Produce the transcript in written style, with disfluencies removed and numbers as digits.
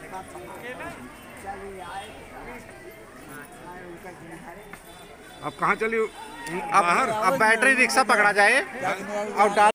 अब कहाँ चली अब बैटरी रिक्शा पकड़ा जाए और